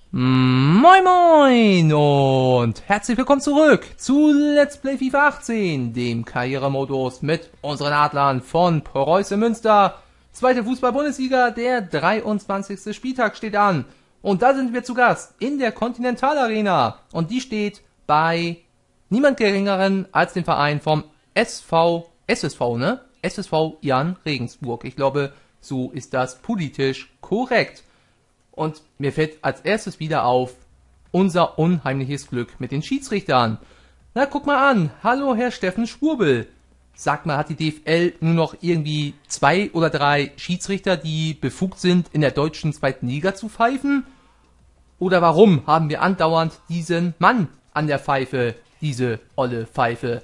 Moin Moin und herzlich willkommen zurück zu Let's Play FIFA 18, dem Karrieremodus mit unseren Adlern von Preußen Münster. Zweite Fußball-Bundesliga, der 23. Spieltag steht an. Und da sind wir zu Gast in der Continental Arena. Und die steht bei niemand geringeren als dem Verein vom SSV Jan Regensburg. Ich glaube, so ist das politisch korrekt. Und mir fällt als erstes wieder auf unser unheimliches Glück mit den Schiedsrichtern. Na, guck mal an. Hallo, Herr Steffen Schwurbel. Sag mal, hat die DFL nur noch irgendwie 2 oder 3 Schiedsrichter, die befugt sind, in der deutschen zweiten Liga zu pfeifen? Oder warum haben wir andauernd diesen Mann an der Pfeife, diese olle Pfeife?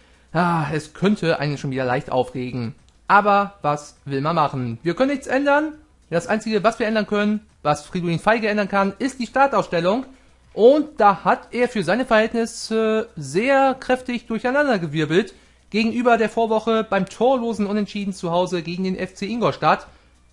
Es könnte einen schon wieder leicht aufregen. Aber was will man machen? Wir können nichts ändern. Das Einzige, was wir ändern können, was Fridolin Feige ändern kann, ist die Startaufstellung. Und da hat er für seine Verhältnisse sehr kräftig durcheinandergewirbelt. Gegenüber der Vorwoche beim torlosen Unentschieden zu Hause gegen den FC Ingolstadt.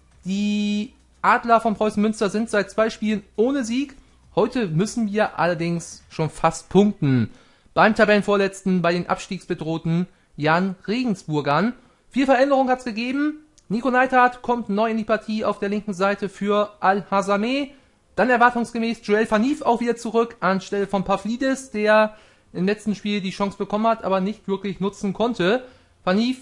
Die Adler von Preußen Münster sind seit 2 Spielen ohne Sieg. Heute müssen wir allerdings schon fast punkten. Beim Tabellenvorletzten, bei den abstiegsbedrohten Jan Regensburgern. 4 Veränderungen hat es gegeben. Nico Neidhardt kommt neu in die Partie auf der linken Seite für Al-Hazameh. Dann erwartungsgemäß Joel van Nief auch wieder zurück anstelle von Pavlidis, der im letzten Spiel die Chance bekommen hat, aber nicht wirklich nutzen konnte. Van Nief,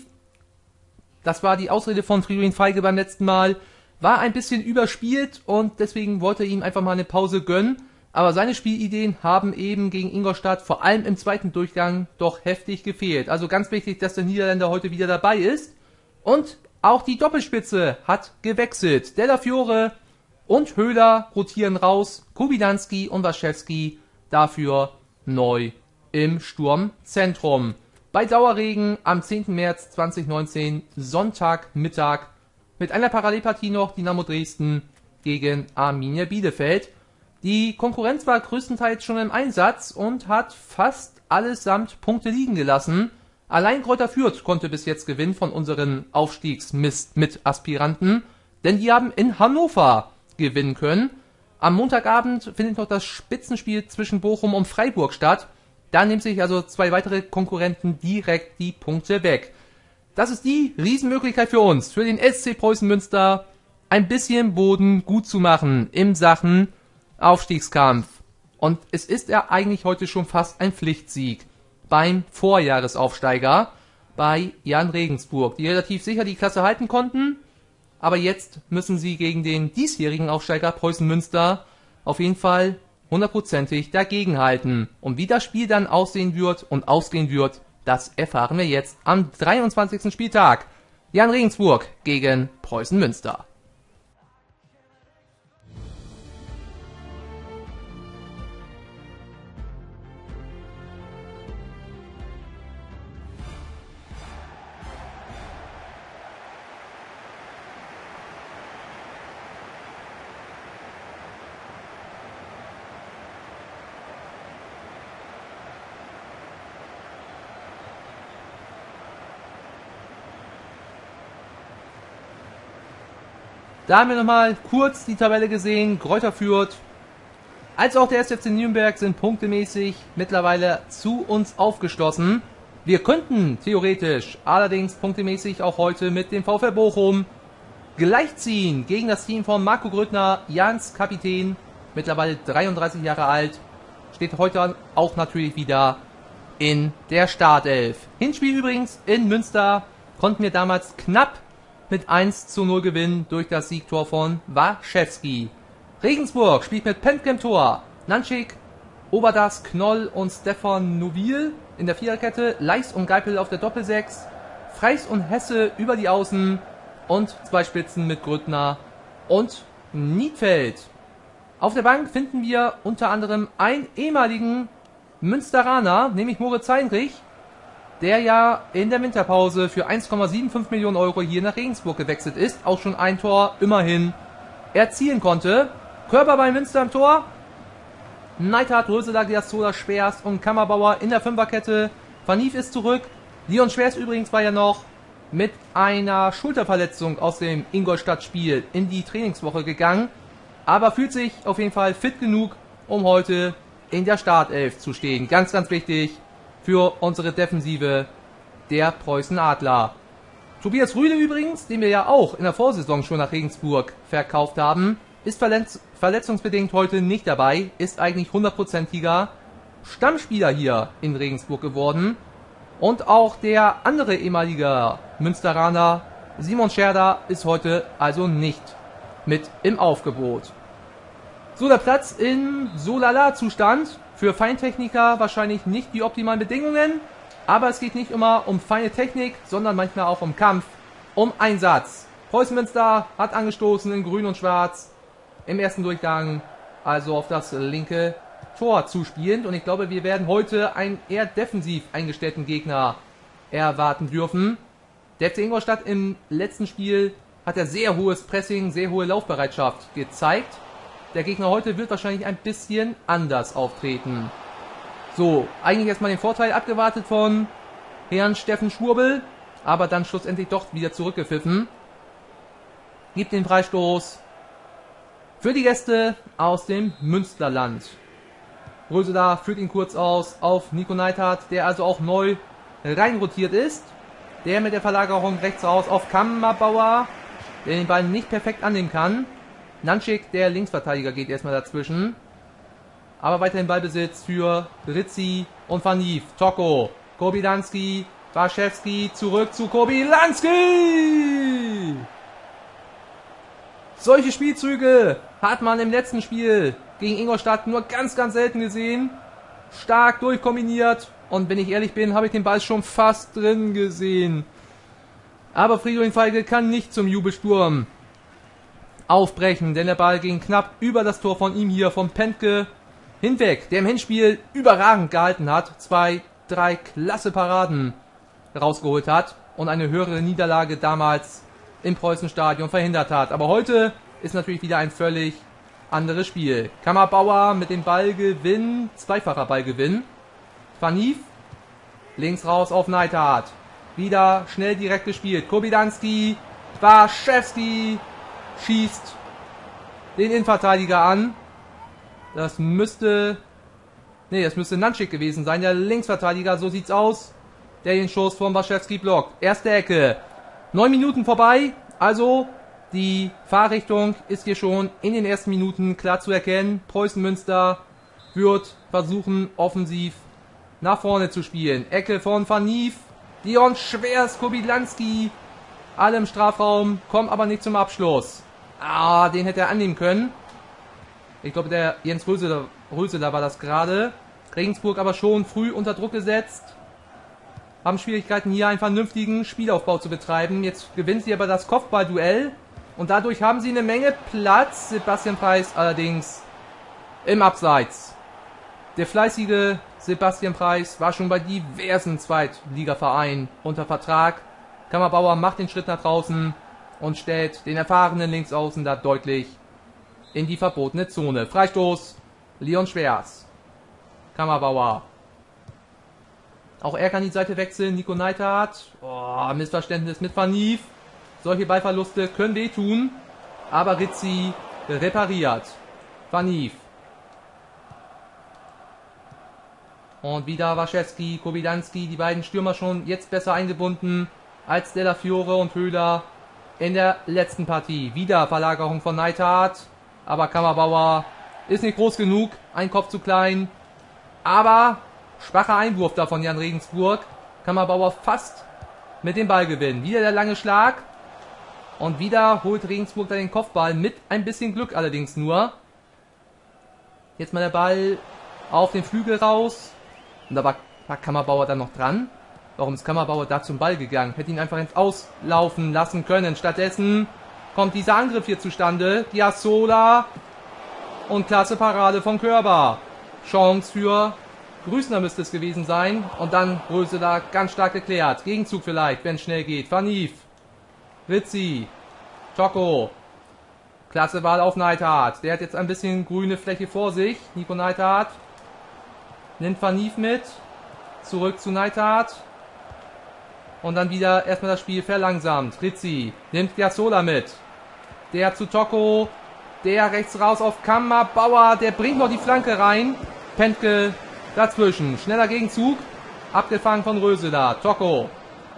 das war die Ausrede von Fridolin Feige beim letzten Mal, war ein bisschen überspielt und deswegen wollte er ihm einfach mal eine Pause gönnen. Aber seine Spielideen haben eben gegen Ingolstadt, vor allem im zweiten Durchgang, doch heftig gefehlt. Also ganz wichtig, dass der Niederländer heute wieder dabei ist. Und auch die Doppelspitze hat gewechselt. Della Fiore und Höhler rotieren raus. Kubidanski und Waschewski dafür neu im Sturmzentrum. Bei Dauerregen am 10. März 2019, Sonntagmittag, mit einer Parallelpartie noch Dynamo Dresden gegen Arminia Bielefeld. Die Konkurrenz war größtenteils schon im Einsatz und hat fast allesamt Punkte liegen gelassen. Allein Greuther Fürth konnte bis jetzt gewinnen von unseren Aufstiegsmist-Aspiranten, denn die haben in Hannover gewinnen können. Am Montagabend findet noch das Spitzenspiel zwischen Bochum und Freiburg statt. Da nehmen sich also 2 weitere Konkurrenten direkt die Punkte weg. Das ist die Riesenmöglichkeit für uns, für den SC Preußen Münster, ein bisschen Boden gut zu machen in Sachen Aufstiegskampf. Und es ist ja eigentlich heute schon fast ein Pflichtsieg beim Vorjahresaufsteiger bei Jan Regensburg, die relativ sicher die Klasse halten konnten. Aber jetzt müssen sie gegen den diesjährigen Aufsteiger Preußen Münster auf jeden Fall 100%ig dagegenhalten. Und wie das Spiel dann aussehen wird und ausgehen wird, das erfahren wir jetzt am 23. Spieltag. Jan Regensburg gegen Preußen Münster. Da haben wir nochmal kurz die Tabelle gesehen. Greuther Fürth als auch der SFC Nürnberg sind punktemäßig mittlerweile zu uns aufgeschlossen. Wir könnten theoretisch allerdings punktemäßig auch heute mit dem VfL Bochum gleichziehen gegen das Team von Marco Grüttner. Jans Kapitän, mittlerweile 33 Jahre alt, steht heute auch natürlich wieder in der Startelf. Hinspiel übrigens in Münster konnten wir damals knapp mit 1:0 gewinnen durch das Siegtor von Waschewski. Regensburg spielt mit Pentke im Tor, Nanschik, Oberdas, Knoll und Stefan Novil in der Viererkette, Leis und Geipel auf der Doppelsechs, Freis und Hesse über die Außen und 2 Spitzen mit Grüttner und Niedfeld. Auf der Bank finden wir unter anderem einen ehemaligen Münsteraner, nämlich Moritz Heinrich, der ja in der Winterpause für 1,75 Millionen Euro hier nach Regensburg gewechselt ist, auch schon ein Tor immerhin erzielen konnte. Körper bei Münster im Tor, Neidhardt, Röseler, Giassola, Schwers und Kammerbauer in der Fünferkette. Van Nief ist zurück. Leon Schwers übrigens war ja noch mit einer Schulterverletzung aus dem Ingolstadt-Spiel in die Trainingswoche gegangen. aber fühlt sich auf jeden Fall fit genug, um heute in der Startelf zu stehen. Ganz, ganz wichtig für unsere Defensive der Preußen Adler. Tobias Rühle übrigens, den wir ja auch in der Vorsaison schon nach Regensburg verkauft haben, ist verletzungsbedingt heute nicht dabei, ist eigentlich 100%iger Stammspieler hier in Regensburg geworden. Und auch der andere ehemalige Münsteraner, Simon Scherder, ist heute also nicht mit im Aufgebot. So, der Platz in Solala-Zustand. Für Feintechniker wahrscheinlich nicht die optimalen Bedingungen. Aber es geht nicht immer um feine Technik, sondern manchmal auch um Kampf, um Einsatz. Preußen Münster hat angestoßen in Grün und Schwarz im ersten Durchgang, also auf das linke Tor zuspielend. Und ich glaube, wir werden heute einen eher defensiv eingestellten Gegner erwarten dürfen. Der FC Ingolstadt im letzten Spiel hat er sehr hohes Pressing, sehr hohe Laufbereitschaft gezeigt. Der Gegner heute wird wahrscheinlich ein bisschen anders auftreten. So, eigentlich erstmal den Vorteil abgewartet von Herrn Steffen Schwurbel, aber dann schlussendlich doch wieder zurückgepfiffen. Gibt den Freistoß für die Gäste aus dem Münsterland. Rösler führt ihn kurz aus auf Nico Neithardt, der also auch neu reinrotiert ist. Der mit der Verlagerung rechts raus auf Kammerbauer, der den Ball nicht perfekt annehmen kann. Nanschik, der Linksverteidiger, geht erstmal dazwischen. Aber weiterhin Ballbesitz für Rizzi und Van Nief. Toko, Kobylanski, Waschewski, zurück zu Kobylanski! Solche Spielzüge hat man im letzten Spiel gegen Ingolstadt nur ganz, ganz selten gesehen. Stark durchkombiniert. Und wenn ich ehrlich bin, habe ich den Ball schon fast drin gesehen. Aber Fridolin Feigl kann nicht zum Jubelsturm aufbrechen, denn der Ball ging knapp über das Tor von ihm hier, von Pentke, hinweg, der im Hinspiel überragend gehalten hat, 2, 3 klasse Paraden rausgeholt hat und eine höhere Niederlage damals im Preußenstadion verhindert hat. Aber heute ist natürlich wieder ein völlig anderes Spiel. Kammerbauer mit dem Ballgewinn, zweifacher Ballgewinn. Van Nief, links raus auf Neithardt. Wieder schnell direkt gespielt. Kobylanski, Waschewski schießt den Innenverteidiger an. Das müsste Nanschik gewesen sein, der Linksverteidiger, so sieht's aus. Der den Schuss von Waschewski blockt. Erste Ecke. 9 Minuten vorbei, also die Fahrrichtung ist hier schon in den ersten Minuten klar zu erkennen. Preußen Münster wird versuchen, offensiv nach vorne zu spielen. Ecke von Van Nief, Dion Schwers, Kobylanski, alle im Strafraum, kommen aber nicht zum Abschluss. Den hätte er annehmen können. Ich glaube, der Jens Röseler war das gerade. Regensburg aber schon früh unter Druck gesetzt. Haben Schwierigkeiten, hier einen vernünftigen Spielaufbau zu betreiben. Jetzt gewinnen sie aber das Kopfballduell. Und dadurch haben sie eine Menge Platz. Sebastian Preis allerdings im Abseits. Der fleißige Sebastian Preis war schon bei diversen Zweitligavereinen unter Vertrag. Kammerbauer macht den Schritt nach draußen und stellt den erfahrenen Linksaußen da deutlich in die verbotene Zone. Freistoß, Leon Schwers. Kammerbauer. Auch er kann die Seite wechseln. Nico Neithardt. Missverständnis mit Van Nief. Solche Ballverluste können wehtun. Aber Rizzi repariert. Van Nief. Und wieder Waschewski, Kobylanski. Die beiden Stürmer schon jetzt besser eingebunden als Della Fiore und Höhler in der letzten Partie. Wieder Verlagerung von Neithardt. Aber Kammerbauer ist nicht groß genug. Ein Kopf zu klein. Aber schwacher Einwurf da von Jan Regensburg. Kammerbauer fast mit dem Ballgewinn. Wieder der lange Schlag. Und wieder holt Regensburg da den Kopfball. Mit ein bisschen Glück allerdings nur. Jetzt mal der Ball auf den Flügel raus. Und da war Kammerbauer dann noch dran. Warum ist Kammerbauer da zum Ball gegangen? Hätte ihn einfach ins Auslaufen lassen können. Stattdessen kommt dieser Angriff hier zustande. Diasola. Und klasse Parade von Körber. Chance für Grüßner müsste es gewesen sein. Und dann Röseler ganz stark geklärt. Gegenzug vielleicht, wenn es schnell geht. Van Nief. Rizzi. Toko. Klasse Wahl auf Neithardt. Der hat jetzt ein bisschen grüne Fläche vor sich. Nico Neithardt. Nimmt Van Nief mit. Zurück zu Neithardt. Und dann wieder erstmal das Spiel verlangsamt. Rizzi nimmt Diasola mit. Der zu Toko. Der rechts raus auf Kammerbauer. Der bringt noch die Flanke rein. Pentke dazwischen. Schneller Gegenzug. Abgefangen von Röseler. Toko.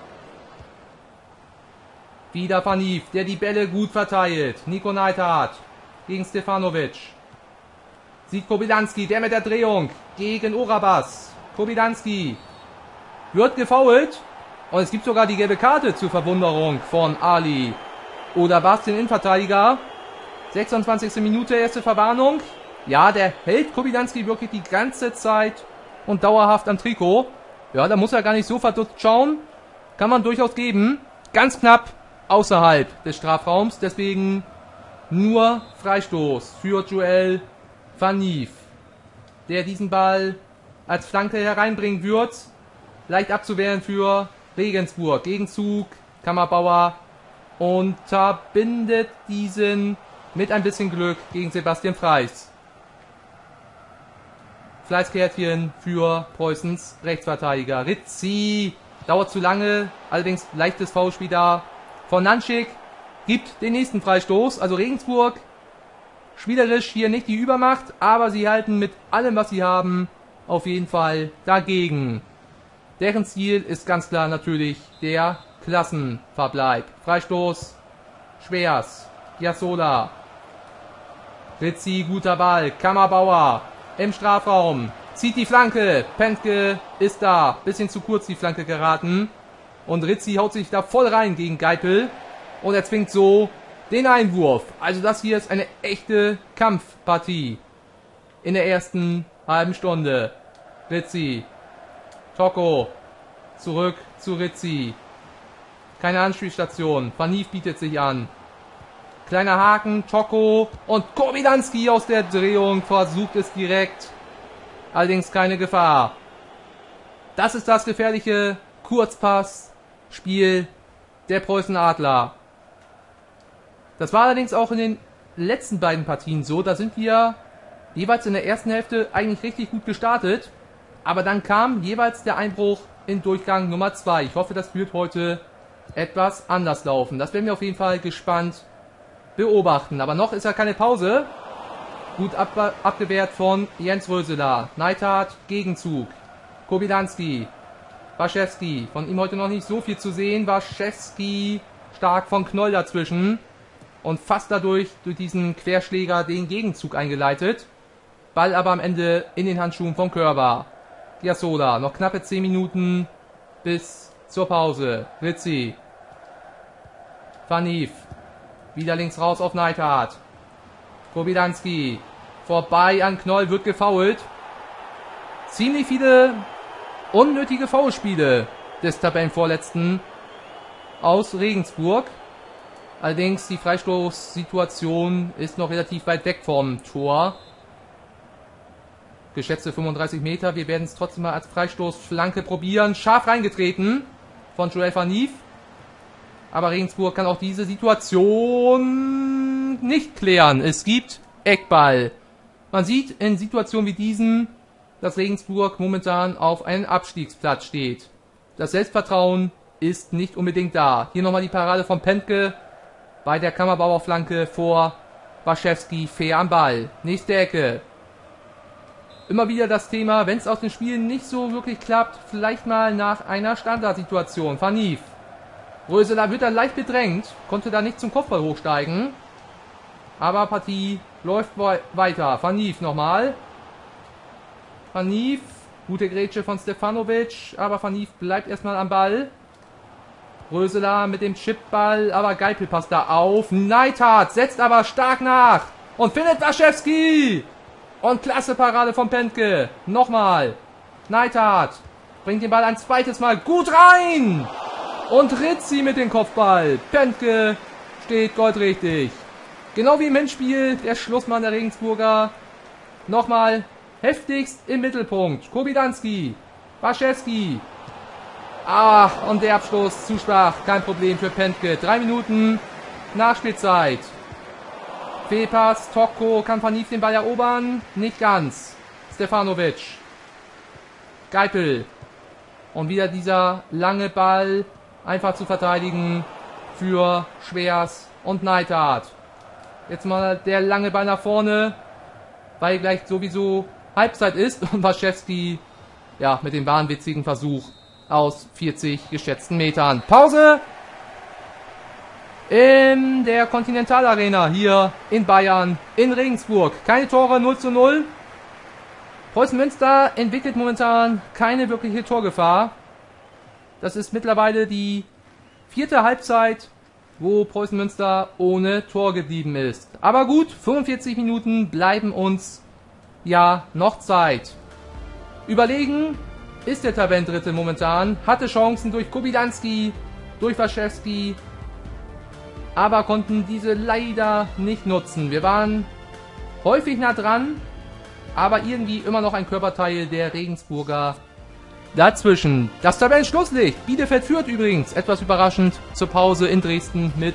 Wieder Vanif, der die Bälle gut verteilt. Nico Neidhardt gegen Stefanovic. Sieht Kobylanski, der mit der Drehung gegen Orabas. Kobylanski wird gefoult. Und es gibt sogar die gelbe Karte zur Verwunderung von Ali. Orabas, den Innenverteidiger. 26. Minute, erste Verwarnung. Ja, der hält Kobylanski wirklich die ganze Zeit und dauerhaft am Trikot. Ja, da muss er gar nicht so verdutzt schauen. Kann man durchaus geben. Ganz knapp außerhalb des Strafraums. Deswegen nur Freistoß für Joel Vanif, der diesen Ball als Flanke hereinbringen wird. Leicht abzuwehren für Regensburg. Gegenzug, Kammerbauer unterbindet diesen mit ein bisschen Glück gegen Sebastian Freis. Fleißkärtchen für Preußens Rechtsverteidiger. Rizzi dauert zu lange, allerdings leichtes Foulspiel da von Nanschik. Gibt den nächsten Freistoß, also Regensburg spielerisch hier nicht die Übermacht, aber sie halten mit allem, was sie haben, auf jeden Fall dagegen. Deren Ziel ist ganz klar natürlich der Klassenverbleib. Freistoß, Schwers, Giasola, Rizzi, guter Ball, Kammerbauer im Strafraum, zieht die Flanke, Pentke ist da, bisschen zu kurz die Flanke geraten und Rizzi haut sich da voll rein gegen Geipel und erzwingt so den Einwurf. Also das hier ist eine echte Kampfpartie in der ersten halben Stunde. Rizzi, Toko, zurück zu Rizzi. Keine Anspielstation, Vanif bietet sich an. Kleiner Haken, Toko und Kobylanski aus der Drehung versucht es direkt. Allerdings keine Gefahr. Das ist das gefährliche Kurzpassspiel der Preußen Adler. Das war allerdings auch in den letzten beiden Partien so. Da sind wir jeweils in der ersten Hälfte eigentlich richtig gut gestartet. Aber dann kam jeweils der Einbruch in Durchgang Nummer 2. Ich hoffe, das wird heute etwas anders laufen. Das werden wir auf jeden Fall gespannt beobachten. Aber noch ist ja keine Pause. Gut abgewehrt von Jens Röseler. Neidhardt, Gegenzug. Kobylanski. Waschewski. Von ihm heute noch nicht so viel zu sehen. Waschewski stark von Knoll dazwischen. Und fast dadurch, durch diesen Querschläger, den Gegenzug eingeleitet. Ball aber am Ende in den Handschuhen von Körber. Giasola, noch knappe 10 Minuten bis zur Pause. Rizzi. Vanif. Wieder links raus auf Neidhardt. Kobylanski. Vorbei an Knoll, wird gefoult. Ziemlich viele unnötige Foulspiele des Tabellenvorletzten aus Regensburg. Allerdings die Freistoßsituation ist noch relativ weit weg vom Tor. Geschätzte 35 Meter. Wir werden es trotzdem mal als Freistoßflanke probieren. Scharf reingetreten von Joel Vanif. Aber Regensburg kann auch diese Situation nicht klären. Es gibt Eckball. Man sieht in Situationen wie diesen, dass Regensburg momentan auf einem Abstiegsplatz steht. Das Selbstvertrauen ist nicht unbedingt da. Hier nochmal die Parade von Pentke bei der Kammerbauer-Flanke vor Waschewski, fair am Ball. Nächste Ecke. Immer wieder das Thema, wenn es aus den Spielen nicht so wirklich klappt, vielleicht mal nach einer Standardsituation. Vanif. Röseler wird dann leicht bedrängt, konnte da nicht zum Kopfball hochsteigen. Aber Partie läuft weiter. Vanif nochmal. Vanif, gute Grätsche von Stefanovic, aber Vanif bleibt erstmal am Ball. Röseler mit dem Chipball, aber Geipel passt da auf. Neidhardt setzt aber stark nach und findet Waschewski. Und klasse Parade von Pentke. Nochmal. Neidhardt bringt den Ball ein zweites Mal gut rein. Und Rizzi mit dem Kopfball. Pentke steht goldrichtig. Genau wie im Hinspiel, der Schlussmann der Regensburger. Nochmal heftigst im Mittelpunkt. Kobylanski. Waschewski. Und der Abstoß zu schwach. Kein Problem für Pentke. 3 Minuten Nachspielzeit. Fehlpass. Toko. Kann Vanif den Ball erobern? Nicht ganz. Stefanovic. Geipel. Und wieder dieser lange Ball. Einfach zu verteidigen für Schwers und Neidhardt. Jetzt mal der lange Ball nach vorne, weil gleich sowieso Halbzeit ist und Waschewski, ja, mit dem wahnwitzigen Versuch aus 40 geschätzten Metern. Pause in der Continental Arena hier in Bayern, in Regensburg. Keine Tore, 0:0. Preußen Münster entwickelt momentan keine wirkliche Torgefahr. Das ist mittlerweile die 4. Halbzeit, wo Preußen Münster ohne Tor geblieben ist. Aber gut, 45 Minuten bleiben uns ja noch Zeit. Überlegen ist der Tabellendritte momentan, hatte Chancen durch Kobylanski, durch Waschewski, aber konnten diese leider nicht nutzen. Wir waren häufig nah dran, aber irgendwie immer noch ein Körperteil der Regensburger dazwischen. Das Tabellenschlusslicht. Bielefeld führt übrigens, etwas überraschend, zur Pause in Dresden mit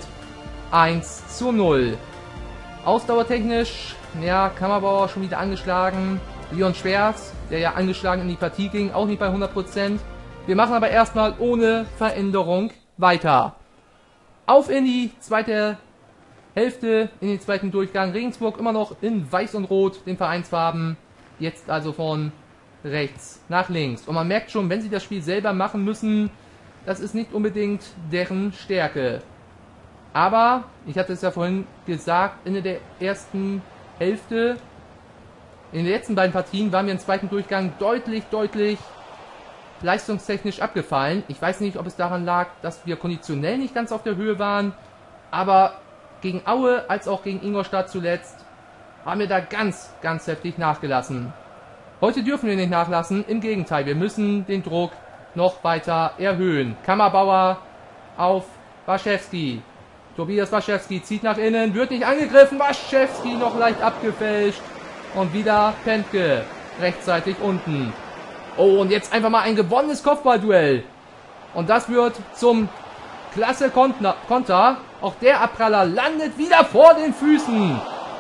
1:0. Ausdauertechnisch, ja, Kammerbauer schon wieder angeschlagen. Leon Schwerz, der ja angeschlagen in die Partie ging, auch nicht bei 100%. Wir machen aber erstmal ohne Veränderung weiter. Auf in die zweite Hälfte, in den zweiten Durchgang. Regensburg immer noch in Weiß und Rot, den Vereinsfarben. Jetzt also von rechts nach links. Und man merkt schon, wenn sie das Spiel selber machen müssen, das ist nicht unbedingt deren Stärke. Aber, ich hatte es ja vorhin gesagt, in der ersten Hälfte, in den letzten beiden Partien waren wir im zweiten Durchgang deutlich leistungstechnisch abgefallen. Ich weiß nicht, ob es daran lag, dass wir konditionell nicht ganz auf der Höhe waren, aber gegen Aue als auch gegen Ingolstadt zuletzt haben wir da ganz heftig nachgelassen. Heute dürfen wir nicht nachlassen, im Gegenteil, wir müssen den Druck noch weiter erhöhen. Kammerbauer auf Waschewski. Tobias Waschewski zieht nach innen, wird nicht angegriffen, Waschewski noch leicht abgefälscht und wieder Pentke rechtzeitig unten. Oh, und jetzt einfach mal ein gewonnenes Kopfballduell. Und das wird zum klasse Konter. Auch der Abpraller landet wieder vor den Füßen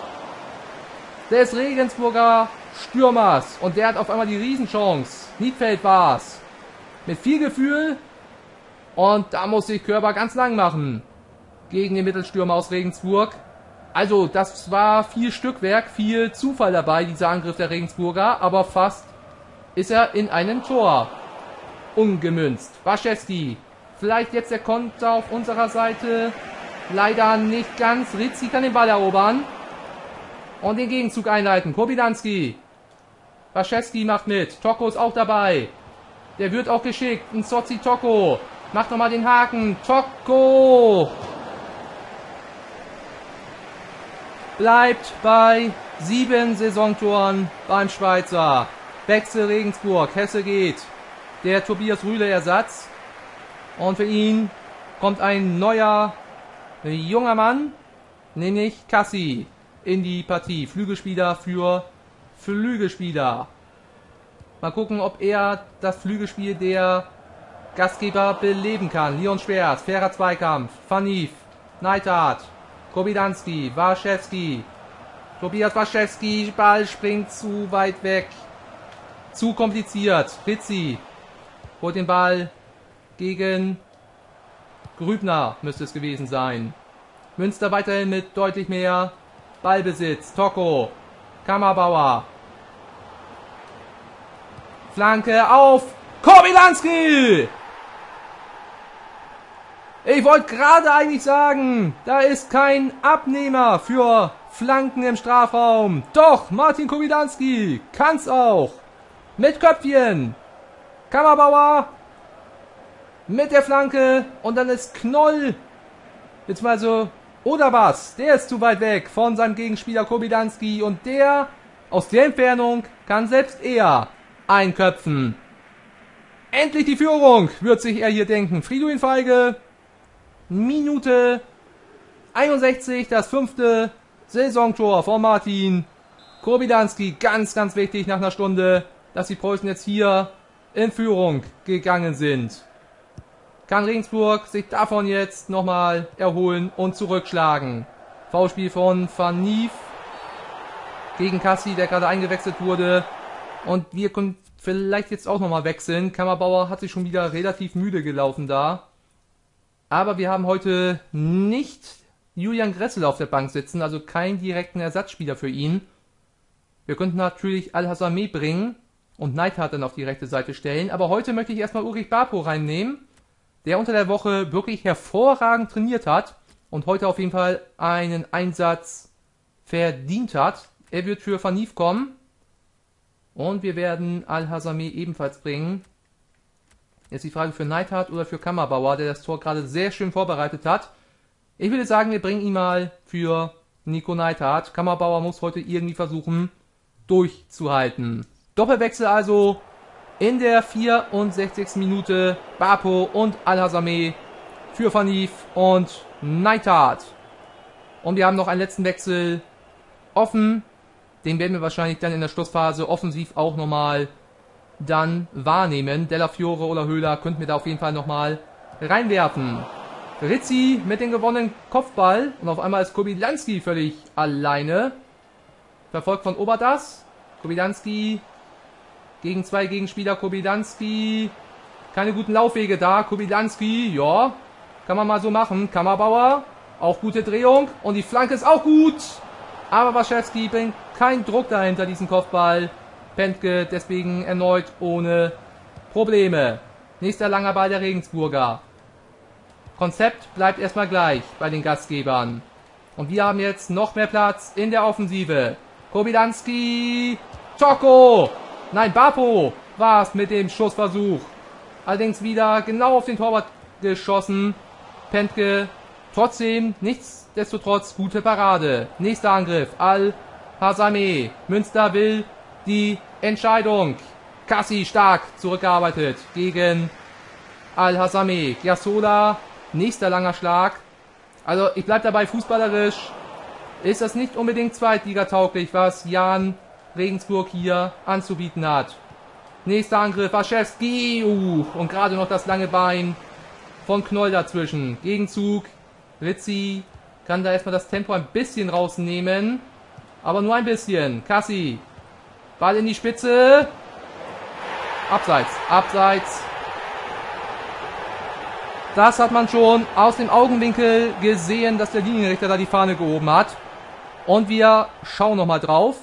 des Regensburger Stürmers. Und der hat auf einmal die Riesenchance. Niedfeld war's. Mit viel Gefühl. Und da muss sich Körber ganz lang machen. Gegen den Mittelstürmer aus Regensburg. Also, das war viel Stückwerk, viel Zufall dabei, dieser Angriff der Regensburger. Aber fast ist er in einem Tor umgemünzt. Waschewski. Vielleicht jetzt der Konter auf unserer Seite. Leider nicht ganz. Rizzi kann den Ball erobern. Und den Gegenzug einleiten. Kobylanski. Waschewski macht mit. Toko ist auch dabei. Der wird auch geschickt. Ein Sozi Toko. Macht nochmal den Haken. Toko. Bleibt bei 7 Saisontoren beim Schweizer. Wechsel Regensburg. Hesse geht. Der Tobias Rühle Ersatz. Und für ihn kommt ein neuer, junger Mann, nämlich Kassi, in die Partie. Flügelspieler für Flügelspieler. Mal gucken, ob er das Flügelspiel der Gastgeber beleben kann. Leon Schwerz, fairer Zweikampf. Fanif, Neidhardt, Kobylanski, Waschewski. Tobias Waschewski, Ball springt zu weit weg. Zu kompliziert. Rizzi holt den Ball gegen Grübner, müsste es gewesen sein. Münster weiterhin mit deutlich mehr Ballbesitz. Toko, Kammerbauer. Flanke auf Kobylanski! Ich wollte gerade eigentlich sagen, da ist kein Abnehmer für Flanken im Strafraum. Doch, Martin Kobylanski kann's auch. Mit Köpfchen. Kammerbauer mit der Flanke und dann ist Knoll, beziehungsweise Oderbas, der ist zu weit weg von seinem Gegenspieler Kobylanski und der aus der Entfernung kann selbst er einköpfen. Endlich die Führung, wird sich er hier denken. Fridolin Feige, Minute 61, das 5. Saisontor von Martin Kobylanski. Ganz wichtig nach einer Stunde, dass die Preußen jetzt hier in Führung gegangen sind. Kann Regensburg sich davon jetzt nochmal erholen und zurückschlagen. Foulspiel von Fanif gegen Kassi, der gerade eingewechselt wurde. Und wir können vielleicht jetzt auch nochmal wechseln. Kammerbauer hat sich schon wieder relativ müde gelaufen da. Aber wir haben heute nicht Julian Gressel auf der Bank sitzen, also keinen direkten Ersatzspieler für ihn. Wir könnten natürlich Al-Hazameh bringen und Neidhardt dann auf die rechte Seite stellen, aber heute möchte ich erstmal Ulrich Bappo reinnehmen, der unter der Woche wirklich hervorragend trainiert hat und heute auf jeden Fall einen Einsatz verdient hat. Er wird für Van Nief kommen und wir werden Al-Hazameh ebenfalls bringen. Jetzt die Frage für Neidhardt oder für Kammerbauer, der das Tor gerade sehr schön vorbereitet hat. Ich würde sagen, wir bringen ihn mal für Nico Neidhardt. Kammerbauer muss heute irgendwie versuchen, durchzuhalten. Doppelwechsel also in der 64. Minute. Bappo und Al-Hazameh für Van Nief und Neidhardt. Und wir haben noch einen letzten Wechsel offen. Den werden wir wahrscheinlich dann in der Schlussphase offensiv auch nochmal dann wahrnehmen. Della Fiore oder Höhler könnten wir da auf jeden Fall nochmal reinwerfen. Rizzi mit dem gewonnenen Kopfball und auf einmal ist Kobylanski völlig alleine. Verfolgt von Oberdas. Kobylanski gegen zwei Gegenspieler. Kobylanski. Keine guten Laufwege da. Kobylanski, ja, kann man mal so machen. Kammerbauer, auch gute Drehung. Und die Flanke ist auch gut. Aber Waschewski bringt keinen Druck dahinter, diesen Kopfball. Pentke deswegen erneut ohne Probleme. Nächster langer Ball der Regensburger. Konzept bleibt erstmal gleich bei den Gastgebern. Und wir haben jetzt noch mehr Platz in der Offensive. Kobylanski. Toko. Nein, Bappo war es mit dem Schussversuch. Allerdings wieder genau auf den Torwart geschossen. Pentke trotzdem, nichtsdestotrotz, gute Parade. Nächster Angriff. Al-Hazameh. Münster will die Entscheidung. Kassi stark zurückgearbeitet gegen Al-Hazameh. Giasola. Nächster langer Schlag. Also ich bleibe dabei, fußballerisch ist das nicht unbedingt zweitligatauglich, was Jan Regensburg hier anzubieten hat. Nächster Angriff, Waschewski. Und gerade noch das lange Bein von Knoll dazwischen. Gegenzug. Rizzi kann da erstmal das Tempo ein bisschen rausnehmen. Aber nur ein bisschen. Kassi. Ball in die Spitze. Abseits. Abseits. Das hat man schon aus dem Augenwinkel gesehen, dass der Linienrichter da die Fahne gehoben hat. Und wir schauen nochmal drauf.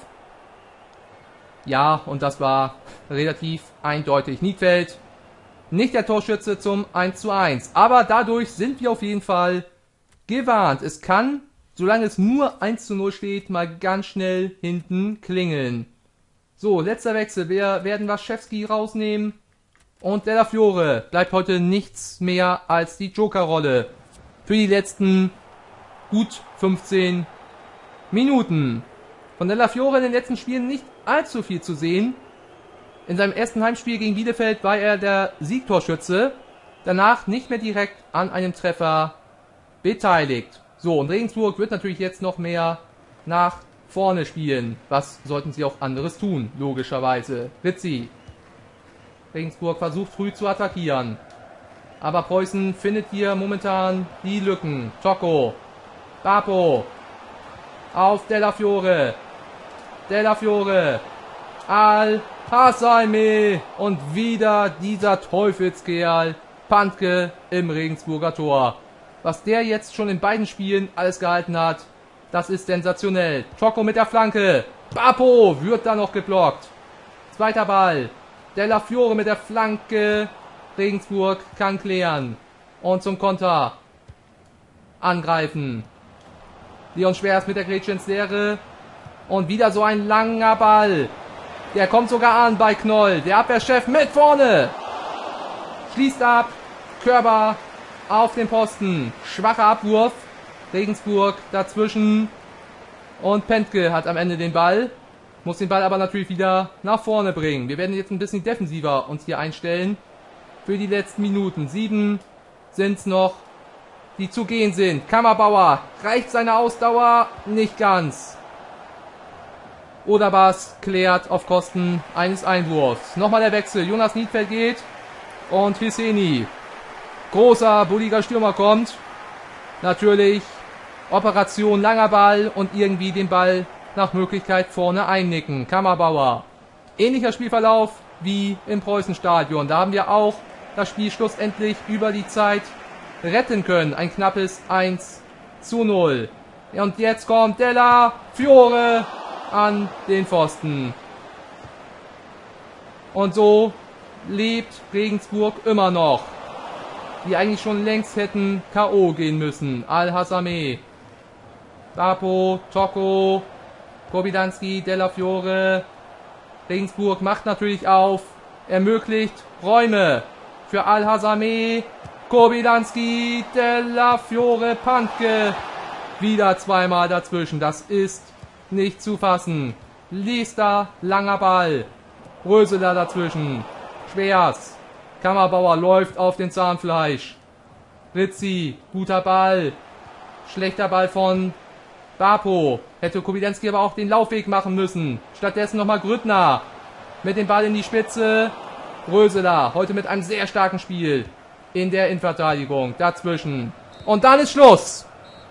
Ja, und das war relativ eindeutig. Niedfeld, nicht der Torschütze zum 1:1. Aber dadurch sind wir auf jeden Fall gewarnt. Es kann, solange es nur 1:0 steht, mal ganz schnell hinten klingeln. So, letzter Wechsel. Wir werden Waschewski rausnehmen. Und Della Fiore bleibt heute nichts mehr als die Jokerrolle für die letzten gut 15 Minuten. Von Della Fiore in den letzten Spielen nicht allzu viel zu sehen. In seinem ersten Heimspiel gegen Bielefeld war er der Siegtorschütze. Danach nicht mehr direkt an einem Treffer beteiligt. So, und Regensburg wird natürlich jetzt noch mehr nach vorne spielen. Was sollten sie auch anderes tun, logischerweise. Rizzi. Regensburg versucht früh zu attackieren. Aber Preußen findet hier momentan die Lücken. Toko. Bappo. Auf Della Fiore. Della Fiore. Al-Hazameh. Und wieder dieser Teufelskerl. Pantke im Regensburger Tor. Was der jetzt schon in beiden Spielen alles gehalten hat, das ist sensationell. Toko mit der Flanke. Bappo wird da noch geblockt. Zweiter Ball. Della Fiore mit der Flanke. Regensburg kann klären. Und zum Konter. Angreifen. Leon Schwers mit der Grätsche ins Leere. Und wieder so ein langer Ball. Der kommt sogar an bei Knoll. Der Abwehrchef mit vorne. Schließt ab. Körber auf den Posten. Schwacher Abwurf. Regensburg dazwischen. Und Pentke hat am Ende den Ball. Muss den Ball aber natürlich wieder nach vorne bringen. Wir werden jetzt ein bisschen defensiver uns hier einstellen. Für die letzten Minuten. 7 sind es noch, die zu gehen sind. Kammerbauer. Reicht seine Ausdauer? Nicht ganz. Oder was klärt auf Kosten eines Einwurfs. Nochmal der Wechsel. Jonas Niedfeld geht. Und Hisseni. Großer, bulliger Stürmer kommt. Natürlich Operation langer Ball und irgendwie den Ball nach Möglichkeit vorne einnicken. Kammerbauer. Ähnlicher Spielverlauf wie im Preußenstadion. Da haben wir auch das Spiel schlussendlich über die Zeit retten können. Ein knappes 1:1. 1:0. Ja, und jetzt kommt Della Fiore an den Pfosten. Und so lebt Regensburg immer noch. Die eigentlich schon längst hätten K.O. gehen müssen. Al-Hassame, Bapo, Tocco, Kobylanski, Della Fiore. Regensburg macht natürlich auf, ermöglicht Räume für Al-Hassame, Kobylanski, Della Fiore, Pantke. Wieder zweimal dazwischen, das ist nicht zu fassen. Liester, langer Ball. Röseler dazwischen. Schwers. Kammerbauer läuft auf den Zahnfleisch. Rizzi, guter Ball. Schlechter Ball von Bapo. Hätte Kobylanski aber auch den Laufweg machen müssen. Stattdessen nochmal Grüttner. Mit dem Ball in die Spitze. Röseler, heute mit einem sehr starken Spiel. In der Innenverteidigung. Dazwischen. Und dann ist Schluss.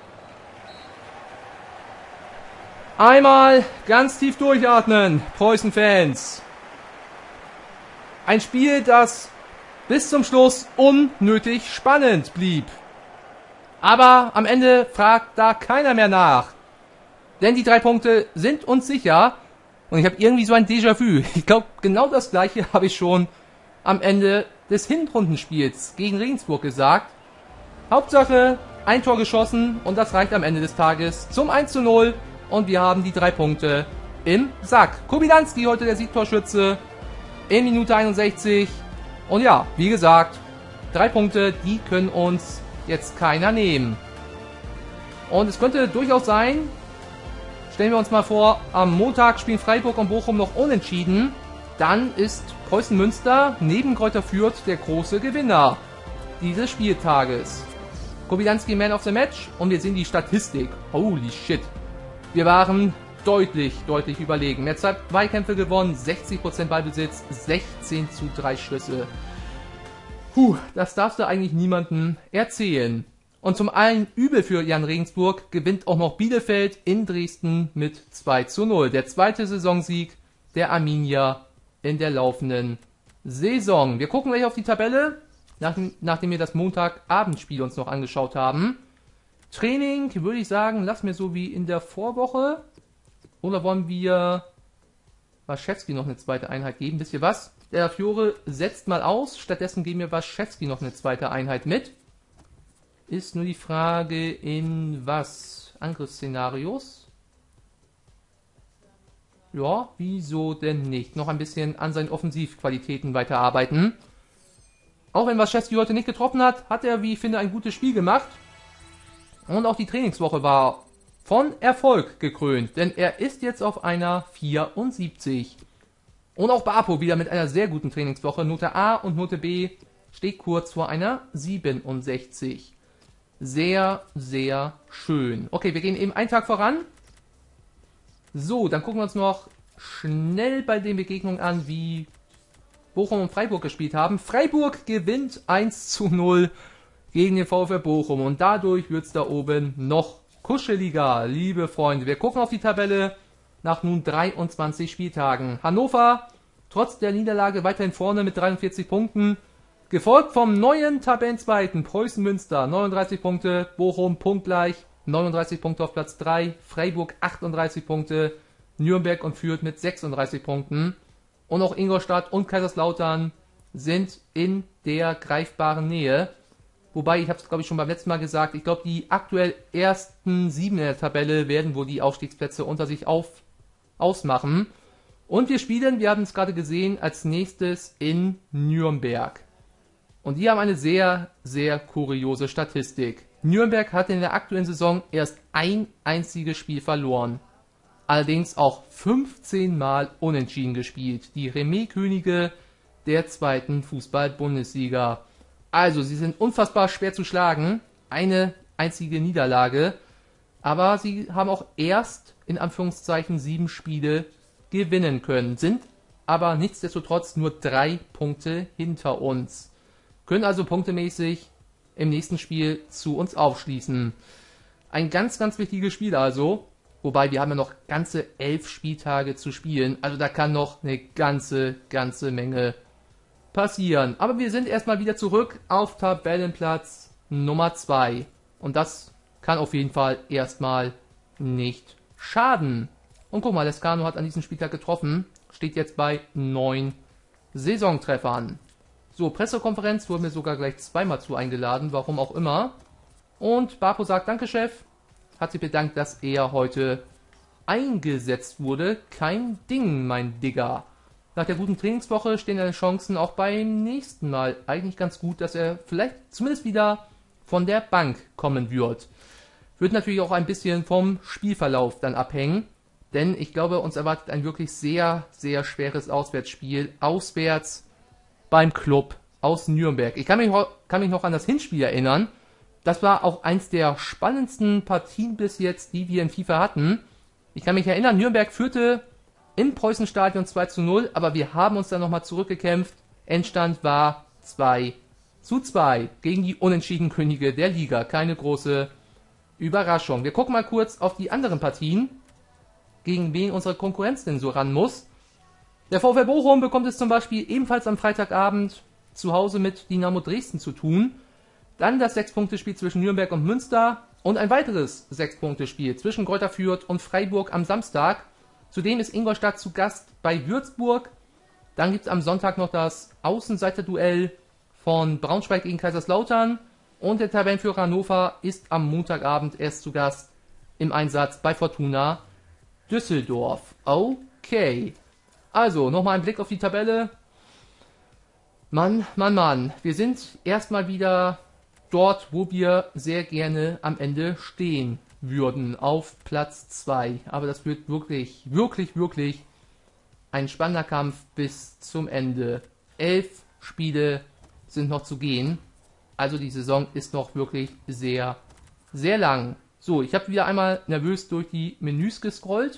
Einmal ganz tief durchatmen, Preußen-Fans. Ein Spiel, das bis zum Schluss unnötig spannend blieb. Aber am Ende fragt da keiner mehr nach. Denn die 3 Punkte sind uns sicher. Und ich habe irgendwie so ein Déjà-vu. Ich glaube, genau das gleiche habe ich schon am Ende des Hinrundenspiels gegen Regensburg gesagt. Hauptsache, ein Tor geschossen und das reicht am Ende des Tages zum 1:0. Und wir haben die 3 Punkte im Sack. Kobylanski heute der Siegtorschütze in Minute 61. Und ja, wie gesagt, 3 Punkte, die können uns jetzt keiner nehmen. Und es könnte durchaus sein, stellen wir uns mal vor, am Montag spielen Freiburg und Bochum noch unentschieden. Dann ist Preußen Münster neben Greuther Fürth der große Gewinner dieses Spieltages. Kobylanski Man of the Match und wir sehen die Statistik. Holy shit. Wir waren deutlich überlegen. Mehr Zweikämpfe gewonnen, 60% Ballbesitz, 16:3 Schüsse. Das darfst du eigentlich niemandem erzählen. Und zum einen übel für Jan Regensburg gewinnt auch noch Bielefeld in Dresden mit 2:0. Der zweite Saisonsieg der Arminia in der laufenden Saison. Wir gucken gleich auf die Tabelle, nachdem wir das Montagabendspiel uns noch angeschaut haben. Training, würde ich sagen, lassen wir so wie in der Vorwoche. Oder wollen wir Waschewski noch eine zweite Einheit geben? Wisst ihr was? Der Fiore setzt mal aus. Stattdessen geben wir Waschewski noch eine zweite Einheit mit. Ist nur die Frage, in was? Angriffsszenarios? Ja, wieso denn nicht? Noch ein bisschen an seinen Offensivqualitäten weiterarbeiten. Auch wenn Waschewski heute nicht getroffen hat, hat er, wie ich finde, ein gutes Spiel gemacht. Und auch die Trainingswoche war von Erfolg gekrönt, denn er ist jetzt auf einer 74. Und auch Bapo wieder mit einer sehr guten Trainingswoche. Note A und Note B steht kurz vor einer 67. Sehr, sehr schön. Okay, wir gehen eben einen Tag voran. So, dann gucken wir uns noch schnell bei den Begegnungen an, wie Bochum und Freiburg gespielt haben. Freiburg gewinnt 1:0 gegen den VfL Bochum und dadurch wird es da oben noch kuscheliger, liebe Freunde. Wir gucken auf die Tabelle nach nun 23 Spieltagen. Hannover trotz der Niederlage weiterhin vorne mit 43 Punkten, gefolgt vom neuen Tabellenzweiten Preußen Münster, 39 Punkte, Bochum punktgleich, 39 Punkte auf Platz 3, Freiburg 38 Punkte, Nürnberg und Fürth mit 36 Punkten und auch Ingolstadt und Kaiserslautern sind in der greifbaren Nähe. Wobei, ich habe es glaube ich schon beim letzten Mal gesagt, ich glaube die aktuell ersten 7 in der Tabelle werden wohl die Aufstiegsplätze unter sich ausmachen. Und wir spielen, wir haben es gerade gesehen, als nächstes in Nürnberg. Und die haben eine sehr, sehr kuriose Statistik. Nürnberg hat in der aktuellen Saison erst ein einziges Spiel verloren. Allerdings auch 15 Mal unentschieden gespielt. Die Remis-Könige der zweiten Fußball-Bundesliga. Also, sie sind unfassbar schwer zu schlagen. Eine einzige Niederlage. Aber sie haben auch erst, in Anführungszeichen, 7 Spiele gewinnen können. Sind aber nichtsdestotrotz nur 3 Punkte hinter uns. Können also punktemäßig im nächsten Spiel zu uns aufschließen. Ein ganz, ganz wichtiges Spiel also. Wobei, wir haben ja noch ganze 11 Spieltage zu spielen. Also da kann noch eine ganze Menge passieren. Aber wir sind erstmal wieder zurück auf Tabellenplatz Nummer 2. Und das kann auf jeden Fall erstmal nicht schaden. Und guck mal, Lescano hat an diesem Spieltag getroffen, steht jetzt bei 9 Saisontreffern. So, Pressekonferenz wurde mir sogar gleich zweimal zu eingeladen, warum auch immer. Und Barpo sagt, danke Chef, hat sich bedankt, dass er heute eingesetzt wurde. Kein Ding, mein Digger. Nach der guten Trainingswoche stehen seine Chancen auch beim nächsten Mal eigentlich ganz gut, dass er vielleicht zumindest wieder von der Bank kommen wird. Wird natürlich auch ein bisschen vom Spielverlauf dann abhängen, denn ich glaube, uns erwartet ein wirklich sehr, sehr schweres Auswärtsspiel. Auswärts beim Club aus Nürnberg. Ich kann mich noch an das Hinspiel erinnern. Das war auch eins der spannendsten Partien bis jetzt, die wir in FIFA hatten. Ich kann mich erinnern, Nürnberg führte im Preußenstadion 2:0, aber wir haben uns dann nochmal zurückgekämpft. Endstand war 2:2 gegen die unentschieden Könige der Liga. Keine große Überraschung. Wir gucken mal kurz auf die anderen Partien, gegen wen unsere Konkurrenz denn so ran muss. Der VfL Bochum bekommt es zum Beispiel ebenfalls am Freitagabend zu Hause mit Dynamo Dresden zu tun. Dann das 6-Punkte-Spiel zwischen Nürnberg und Münster und ein weiteres 6-Punkte-Spiel zwischen Greuther Fürth und Freiburg am Samstag. Zudem ist Ingolstadt zu Gast bei Würzburg. Dann gibt es am Sonntag noch das Außenseiter-Duell von Braunschweig gegen Kaiserslautern. Und der Tabellenführer Hannover ist am Montagabend erst zu Gast im Einsatz bei Fortuna Düsseldorf. Okay. Also, nochmal ein Blick auf die Tabelle. Mann. Wir sind erstmal wieder dort, wo wir sehr gerne am Ende stehen würden. Auf Platz 2. Aber das wird wirklich ein spannender Kampf bis zum Ende. 11 Spiele sind noch zu gehen. Also die Saison ist noch wirklich sehr, sehr lang. So, ich habe wieder einmal nervös durch die Menüs gescrollt,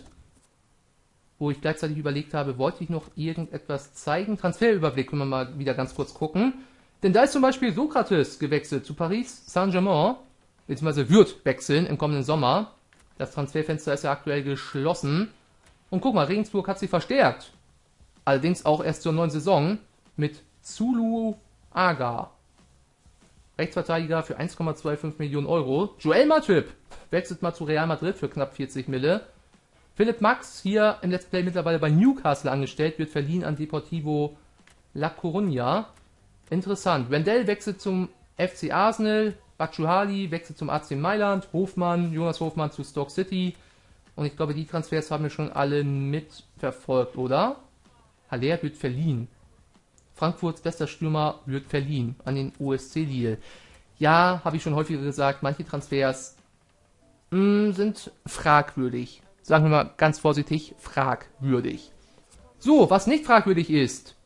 wo ich gleichzeitig überlegt habe, wollte ich noch irgendetwas zeigen? Transferüberblick können wir mal wieder ganz kurz gucken. Denn da ist zum Beispiel Sokrates gewechselt zu Paris Saint-Germain, beziehungsweise wird wechseln im kommenden Sommer. Das Transferfenster ist ja aktuell geschlossen. Und guck mal, Regensburg hat sich verstärkt. Allerdings auch erst zur neuen Saison mit Zulu Aga. Rechtsverteidiger für 1,25 Millionen Euro. Joel Matip wechselt mal zu Real Madrid für knapp 40 Mille. Philipp Max, hier im Let's Play mittlerweile bei Newcastle angestellt, wird verliehen an Deportivo La Coruña. Interessant. Wendell wechselt zum FC Arsenal. Batshuayi wechselt zum AC Mailand. Jonas Hofmann zu Stoke City. Und ich glaube, die Transfers haben wir schon alle mitverfolgt, oder? Haller wird verliehen. Frankfurts bester Stürmer wird verliehen an den OSC Lille. Ja, habe ich schon häufiger gesagt, manche Transfers sind fragwürdig. Sagen wir mal ganz vorsichtig, fragwürdig. So, was nicht fragwürdig ist.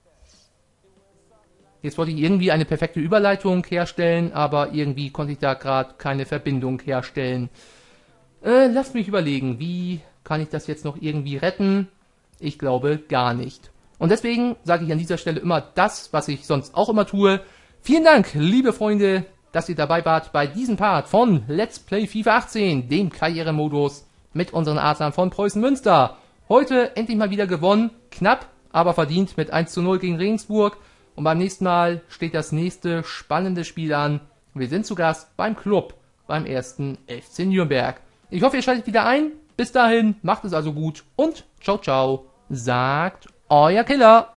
Jetzt wollte ich irgendwie eine perfekte Überleitung herstellen, aber irgendwie konnte ich da gerade keine Verbindung herstellen. Lasst mich überlegen, wie kann ich das jetzt noch irgendwie retten? Ich glaube gar nicht. Und deswegen sage ich an dieser Stelle immer das, was ich sonst auch immer tue. Vielen Dank, liebe Freunde, dass ihr dabei wart bei diesem Part von Let's Play FIFA 18, dem Karrieremodus mit unseren Adlern von Preußen Münster. Heute endlich mal wieder gewonnen, knapp, aber verdient mit 1:0 gegen Regensburg. Und beim nächsten Mal steht das nächste spannende Spiel an. Wir sind zu Gast beim Club, beim ersten FC Nürnberg. Ich hoffe, ihr schaltet wieder ein. Bis dahin, macht es also gut und ciao, ciao, sagt euer Killer.